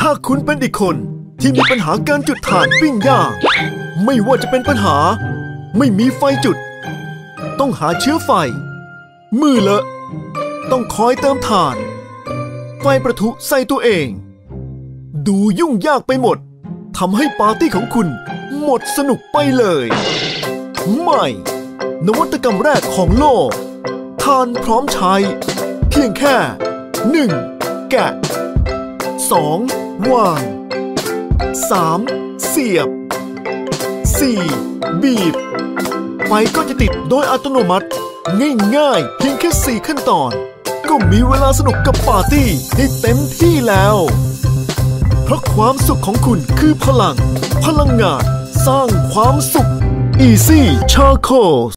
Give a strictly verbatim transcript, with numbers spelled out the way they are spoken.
ากคุณเป็นอีกคนที่มีปัญหาการจุดถ่านปิ้งย่างไม่ว่าจะเป็นปัญหาไม่มีไฟจุดต้องหาเชื้อไฟมือเลอะต้องคอยเติมถ่านไฟประทุใส่ตัวเองดูยุ่งยากไปหมดทำให้ปาร์ตี้ของคุณหมดสนุกไปเลยใหม่นวัตกรรมแรกของโลกถ่านพร้อมใช้เพียงแค่ หนึ่ง แกะ สอง วาง สาม เสียบ สี่ บีบไฟก็จะติดโดยอัตโนมัติง่ายๆเพียงแค่สี่ขั้นตอนก็มีเวลาสนุกกับปาร์ตี้ให้เต็มที่แล้วเพราะความสุขของคุณคือพลังพลังงานสร้างความสุข Easy Charcoal